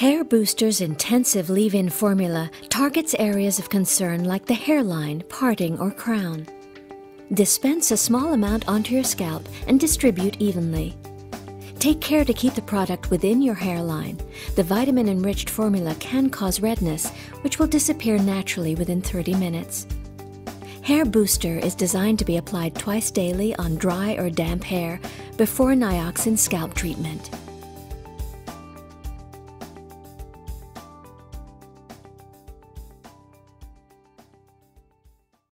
Hair Booster's intensive leave-in formula targets areas of concern like the hairline, parting, or crown. Dispense a small amount onto your scalp and distribute evenly. Take care to keep the product within your hairline. The vitamin-enriched formula can cause redness, which will disappear naturally within 30 minutes. Hair Booster is designed to be applied twice daily on dry or damp hair before Nioxin scalp treatment.